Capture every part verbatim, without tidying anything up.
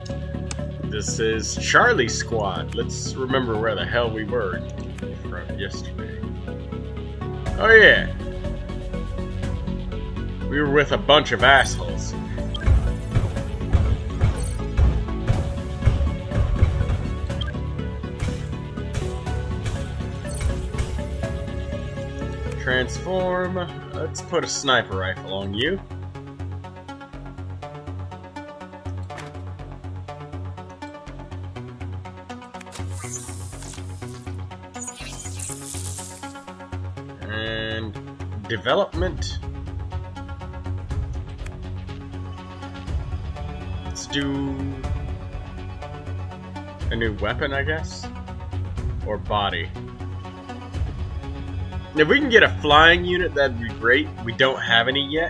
This is Charlie Squad. Let's remember where the hell we were from yesterday. Oh yeah. We were with a bunch of assholes. Transform. Let's put a sniper rifle on you. And development. Let's do a new weapon, I guess, or body. If we can get a flying unit, that'd be great. We don't have any yet.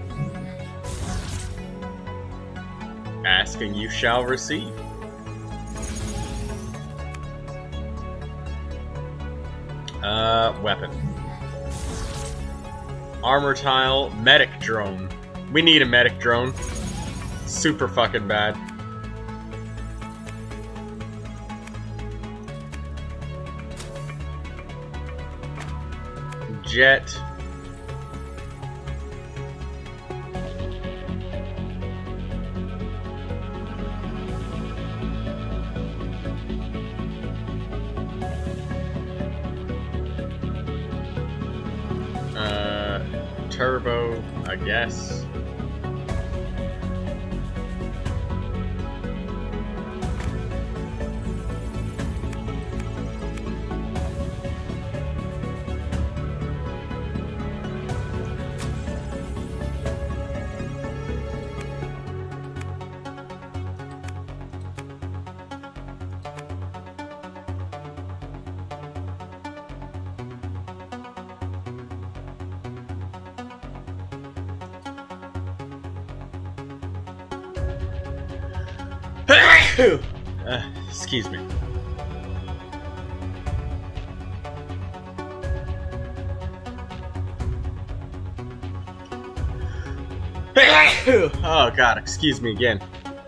Ask and you shall receive. Uh, weapon. Armor tile, medic drone. We need a medic drone. Super fucking bad. Jet. Uh, turbo, I guess. uh, excuse me. Oh god, excuse me again.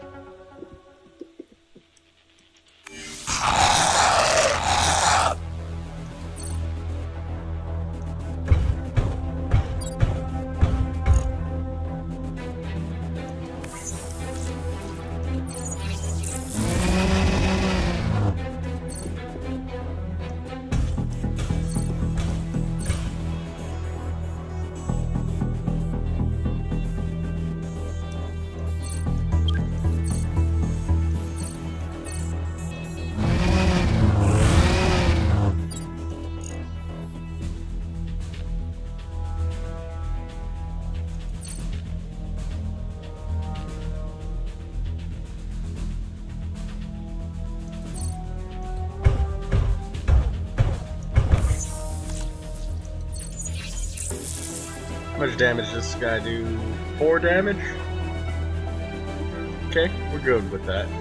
How much damage does this guy do? Four damage? Okay, we're good with that.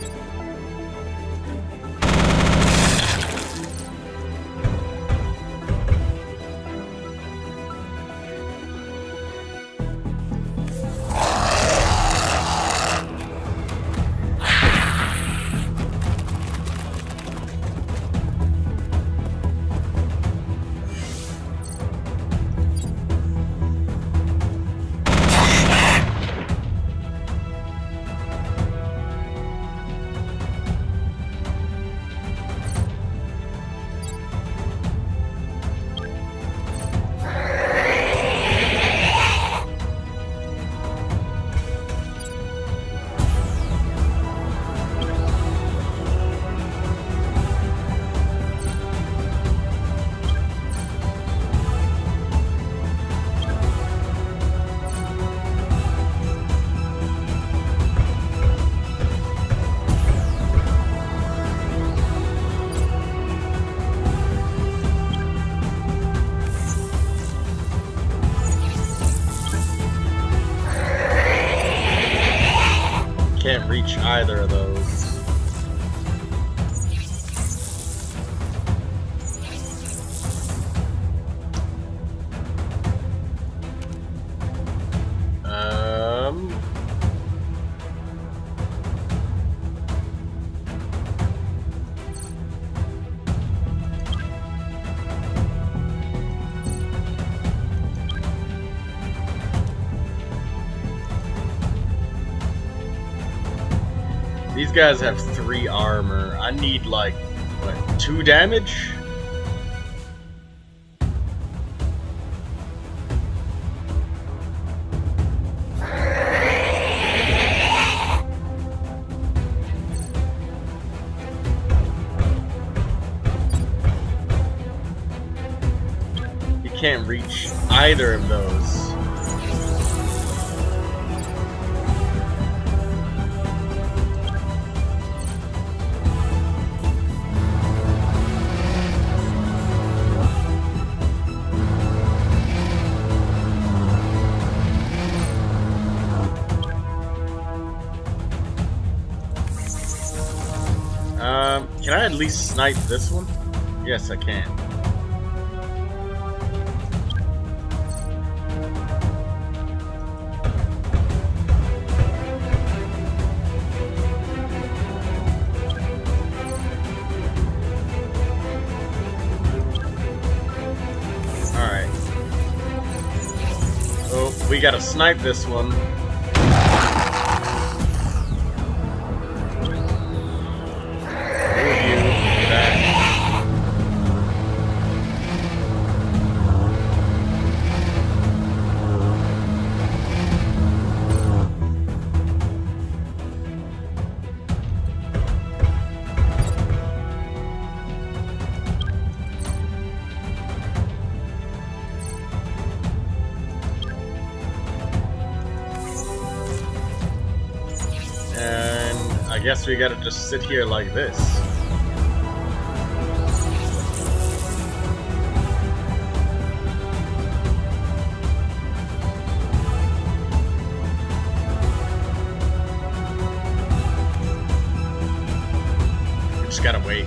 Can't reach either of those. Um, These guys have three armor. I need like, what, two damage? You can't reach either of those. Um, can I at least snipe this one? Yes, I can. Alright. Oh, we gotta snipe this one. I guess we gotta just sit here like this. We just gotta wait.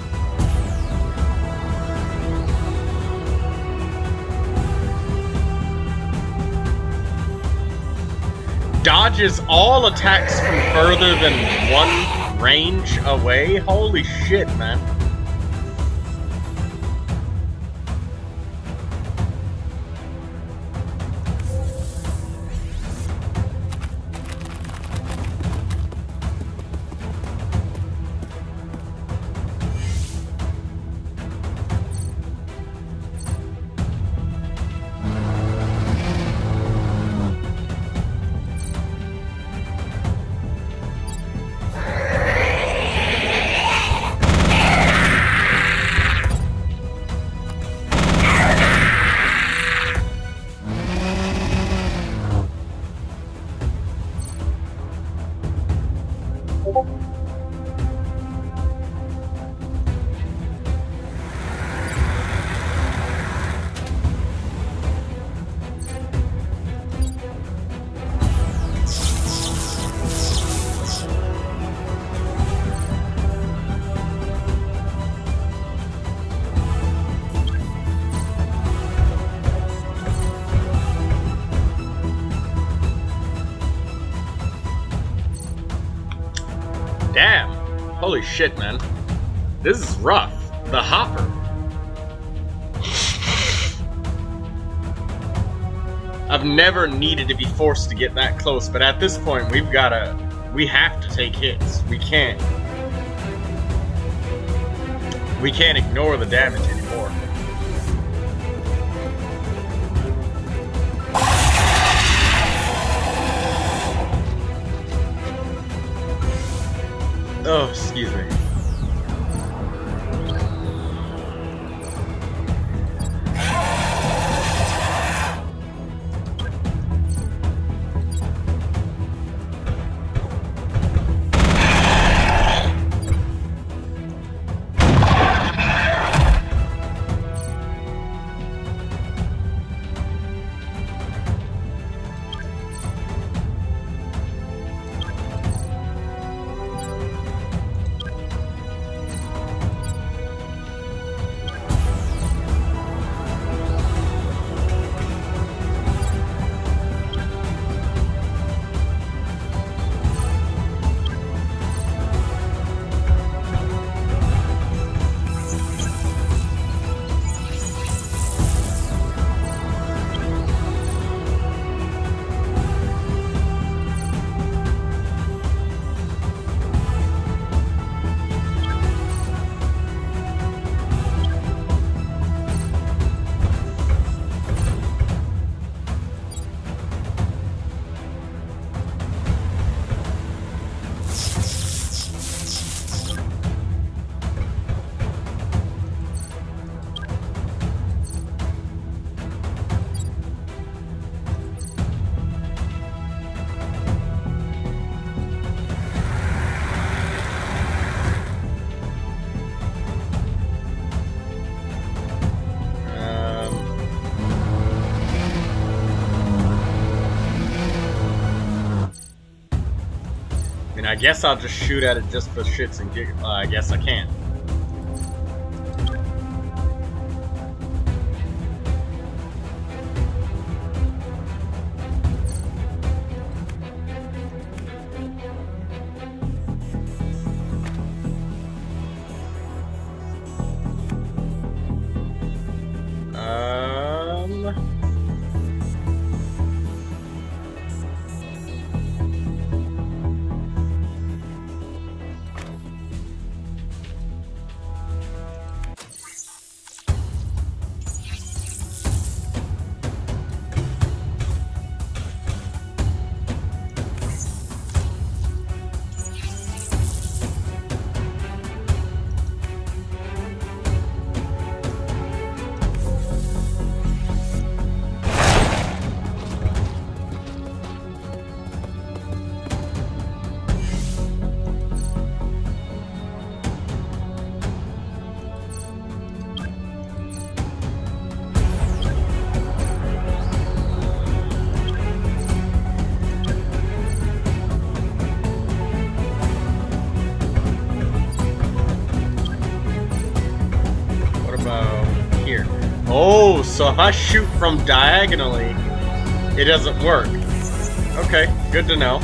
Dodges all attacks from further than one range away? Holy shit, man. Damn. Holy shit, man. This is rough. The hopper. I've never needed to be forced to get that close, but at this point, we've gotta... We have to take hits. We can't. We can't ignore the damage anymore. Oh, excuse me. guess I'll just shoot at it just for shits and giggles. Uh, I guess I can't. Oh, so if I shoot from diagonally, it doesn't work. Okay, good to know.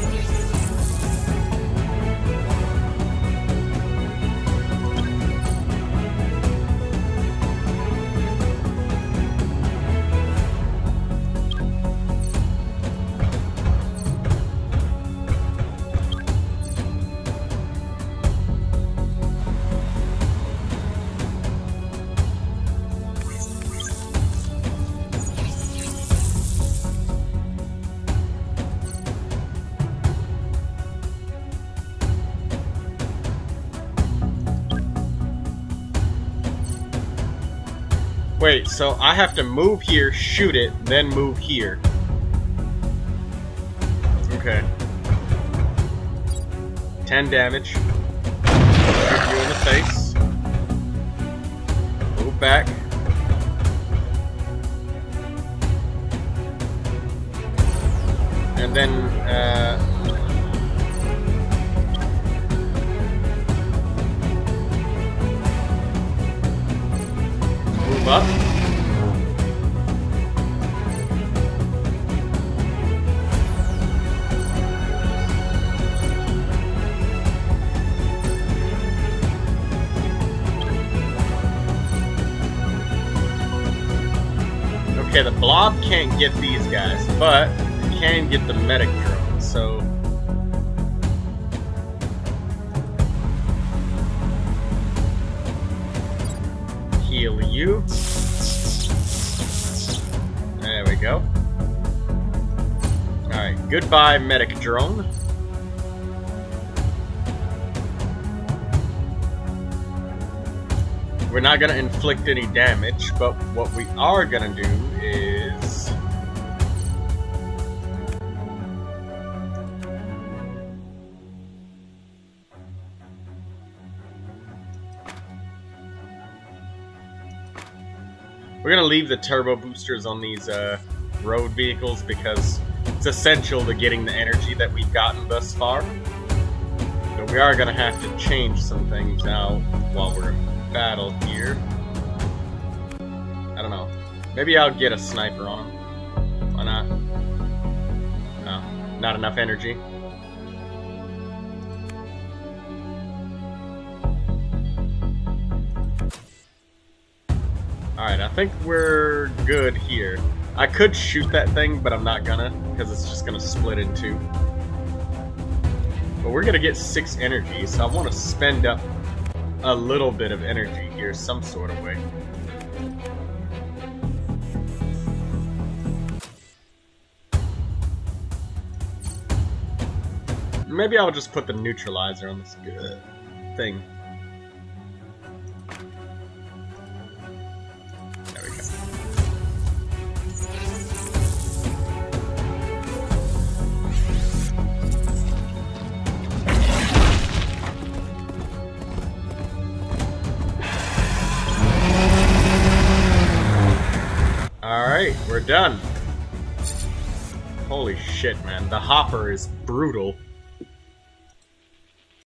Wait, so I have to move here, shoot it, then move here. Okay. ten damage. Shoot you in the face. Move back. And then, uh... move up. Okay, the blob can't get these guys, but it can get the medic drone, so... heal you. There we go. Alright, goodbye, medic drone. We're not gonna inflict any damage, but what we are gonna do is... we're gonna leave the turbo boosters on these uh, road vehicles because it's essential to getting the energy that we've gotten thus far. But we are gonna have to change some things now while we're in battle here. I don't know. Maybe I'll get a sniper on him. Why not? No, not enough energy. Alright, I think we're good here. I could shoot that thing, but I'm not gonna, because it's just gonna split in two. But we're gonna get six energy, so I want to spend up a little bit of energy here, some sort of way. Maybe I'll just put the neutralizer on this good thing. There we go. Alright, we're done. Holy shit, man. The hopper is brutal.